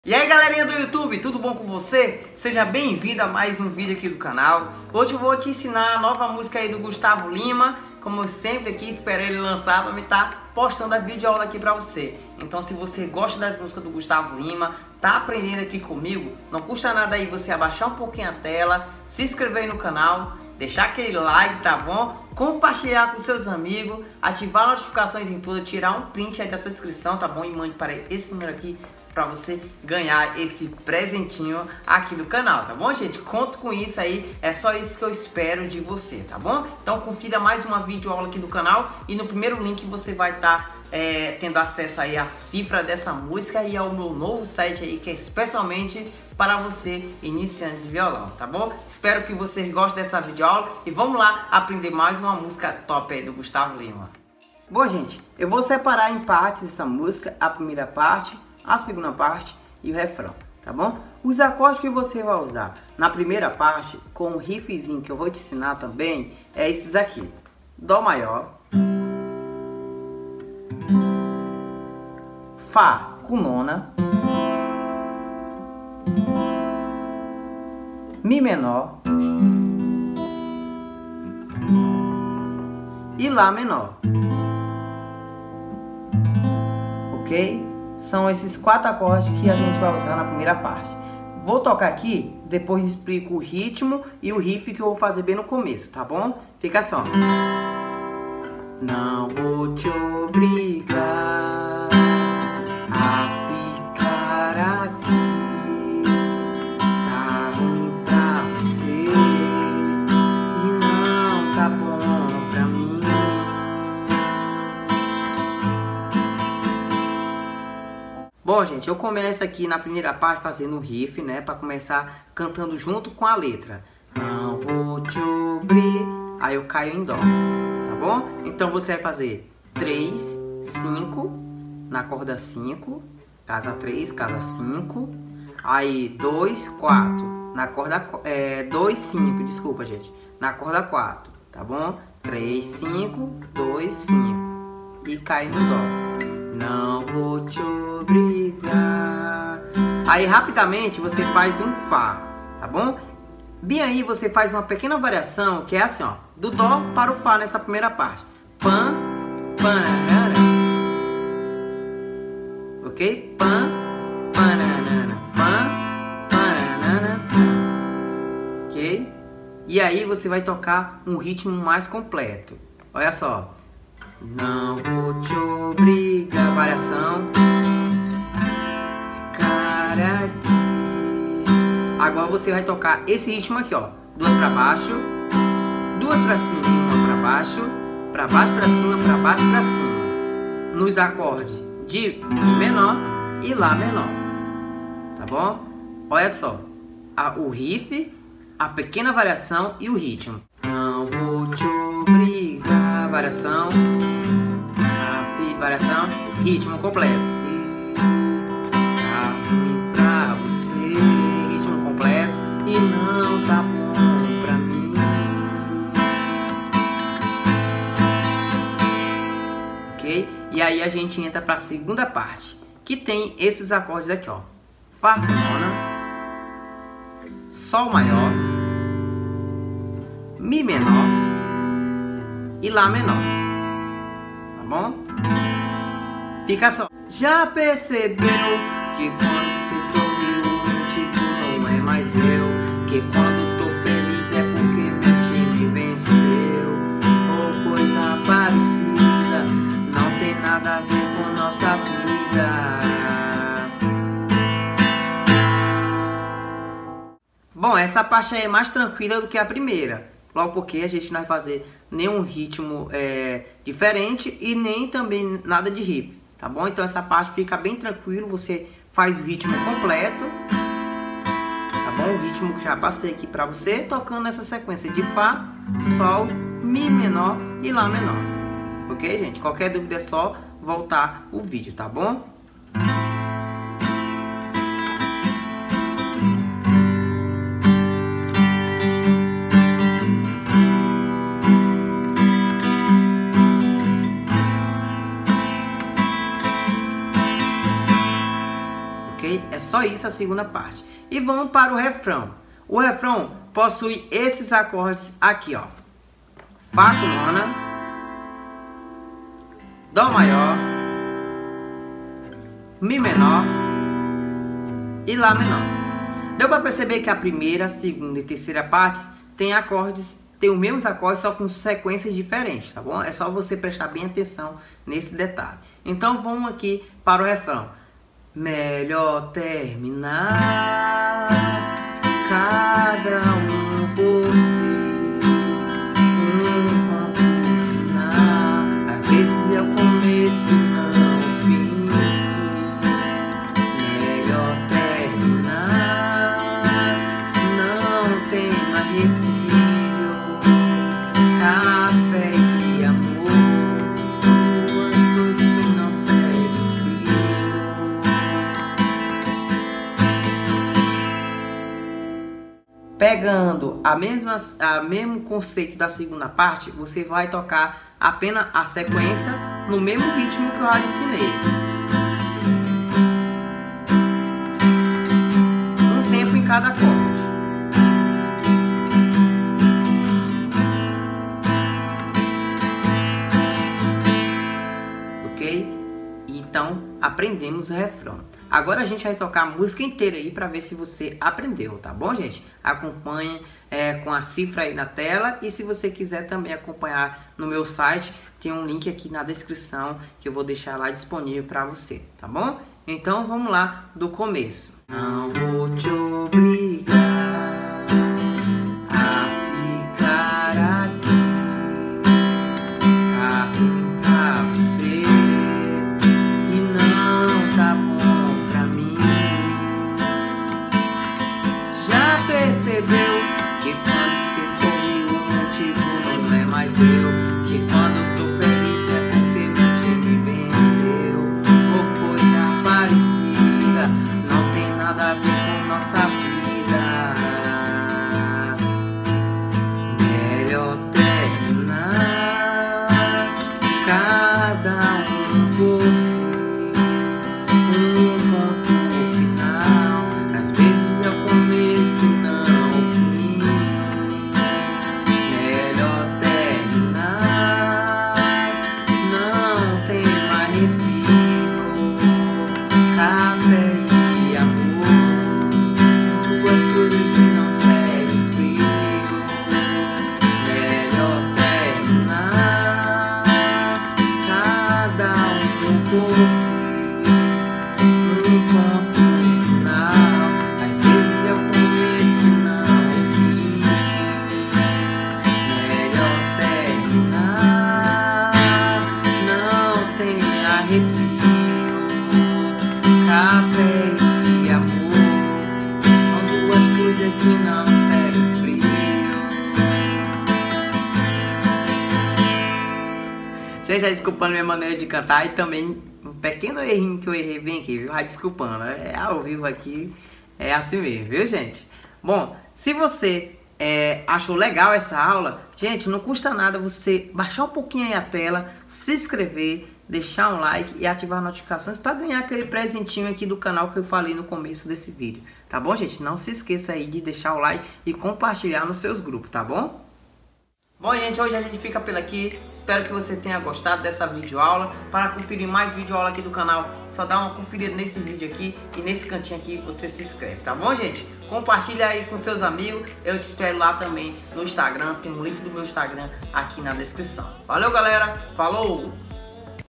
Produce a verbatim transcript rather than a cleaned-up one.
E aí galerinha do YouTube, tudo bom com você? Seja bem-vindo a mais um vídeo aqui do canal. Hoje eu vou te ensinar a nova música aí do Gustavo Lima. Como eu sempre aqui espero ele lançar para me estar postando a videoaula aqui para você. Então se você gosta das músicas do Gustavo Lima, tá aprendendo aqui comigo, não custa nada aí você abaixar um pouquinho a tela, se inscrever aí no canal, deixar aquele like, tá bom? Compartilhar com seus amigos, ativar notificações em tudo, tirar um print aí da sua inscrição, tá bom? E mande para esse número aqui para você ganhar esse presentinho aqui do canal, tá bom, gente? Conto com isso aí, é só isso que eu espero de você, tá bom? Então confira mais uma videoaula aqui do canal e no primeiro link você vai estar tá, é, tendo acesso aí à cifra dessa música e ao meu novo site aí que é especialmente para você iniciante de violão, tá bom? Espero que vocês gostem dessa videoaula e vamos lá aprender mais uma música top aí do Gustavo Lima. Bom, gente, eu vou separar em partes essa música, a primeira parte, a segunda parte e o refrão, tá bom? Os acordes que você vai usar na primeira parte, com o riffzinho que eu vou te ensinar também, é esses aqui: Dó maior, Fá com nona, Mi menor e Lá menor, ok? São esses quatro acordes que a gente vai usar na primeira parte. Vou tocar aqui, depois explico o ritmo e o riff que eu vou fazer bem no começo, tá bom? Fica assim, ó. Não vou te obrigar a ficar aqui, tá ruim pra você e não tá bom pra mim. Bom, gente, eu começo aqui na primeira parte fazendo o riff, né? Pra começar cantando junto com a letra. Não vou te obrigar. Aí eu caio em Dó, tá bom? Então você vai fazer três, cinco, na corda cinco, casa três, casa cinco. Aí dois, quatro, na corda é, dois, cinco, desculpa, gente. Na corda quatro, tá bom? três, cinco, dois, cinco. E cai no Dó. Não vou te obrigar. Aí rapidamente você faz um Fá, tá bom? Bem aí você faz uma pequena variação que é assim, ó, do Dó para o Fá nessa primeira parte. Pã, pananana, ok? Pã, pananana, pã, pananana, ok? E aí você vai tocar um ritmo mais completo. Olha só. Não vou te obrigar, variação, ficar aqui. Agora você vai tocar esse ritmo aqui, ó. Duas pra baixo, duas pra cima e uma pra baixo, pra baixo, pra cima, pra baixo, pra cima. Nos acordes de Mi menor e Lá menor, tá bom? Olha só, a, o riff, a pequena variação e o ritmo. Não vou te obrigar, variação, variação, ritmo completo. E tá ruim pra você, ritmo completo e não tá bom pra mim. Ok? E aí a gente entra pra segunda parte, que tem esses acordes aqui, ó. Fá com nona, Sol maior, Mi menor e Lá menor, tá bom? Fica só. Já percebeu que quando se sorriu o motivo não é mais eu? Que quando tô feliz é porque meu time venceu? Ou coisa parecida, não tem nada a ver com nossa vida. Bom, essa parte aí é mais tranquila do que a primeira. Logo porque a gente não vai fazer nenhum ritmo é, diferente e nem também nada de riff, tá bom? Então essa parte fica bem tranquilo, você faz o ritmo completo, tá bom? O ritmo que já passei aqui pra você, tocando essa sequência de Fá, Sol, Mi menor e Lá menor, ok, gente? Qualquer dúvida é só voltar o vídeo, tá bom? só só isso a segunda parte. E vamos para o refrão. O refrão possui esses acordes aqui, ó. Fá com nona, Dó maior, Mi menor e Lá menor. Deu para perceber que a primeira, segunda e terceira partes tem acordes, tem os mesmos acordes, só com sequências diferentes, tá bom? É só você prestar bem atenção nesse detalhe. Então vamos aqui para o refrão. Melhor terminar cada um por si, um ponto final. Às vezes é o começo e não o fim. Melhor terminar, não tem mais arrepio. Café e amor, duas coisas que não servem frio. Pegando a mesma, a mesmo conceito da segunda parte, você vai tocar apenas a sequência no mesmo ritmo que eu já ensinei. Um tempo em cada acorde. Então, aprendemos o refrão. Agora a gente vai tocar a música inteira aí para ver se você aprendeu, tá bom, gente? Acompanhe é, com a cifra aí na tela. E se você quiser também acompanhar no meu site, tem um link aqui na descrição que eu vou deixar lá disponível para você, tá bom? Então, vamos lá do começo. Não vou te obrigar a ficar aqui, tá ruim pra você. Percebeu que quando você sorriu o motivo não é mais eu, que quando eu tô feliz é porque meu time venceu, ou coisa parecida, não tem nada a ver com nossa vida. Melhor terminar cada um por si, um ponto final. Às vezes é o começo e não já desculpando minha maneira de cantar e também um pequeno errinho que eu errei bem aqui, viu? Já desculpando, é ao vivo aqui, é assim mesmo, viu, gente? Bom, se você é, achou legal essa aula, gente, não custa nada você baixar um pouquinho aí a tela, se inscrever, deixar um like e ativar as notificações para ganhar aquele presentinho aqui do canal que eu falei no começo desse vídeo, tá bom, gente? Não se esqueça aí de deixar o like e compartilhar nos seus grupos, tá bom? Bom, gente, hoje a gente fica por aqui. Espero que você tenha gostado dessa videoaula. Para conferir mais videoaula aqui do canal, só dá uma conferida nesse vídeo aqui e nesse cantinho aqui você se inscreve, tá bom, gente? Compartilha aí com seus amigos. Eu te espero lá também no Instagram. Tem um link do meu Instagram aqui na descrição. Valeu, galera. Falou!